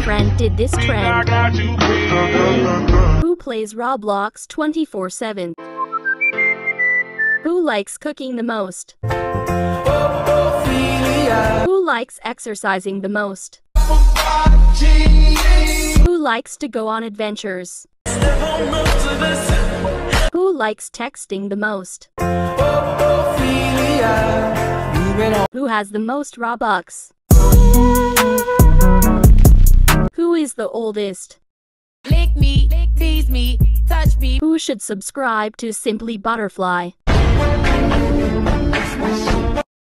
friend did this trend? Who plays Roblox 24/7? Who likes cooking the most? Who likes exercising the most? Who likes to go on adventures? Who likes texting the most? Who has the most Robux? Who is the oldest? Lick me, tease me, touch me. Who should subscribe to Simply Butterfly?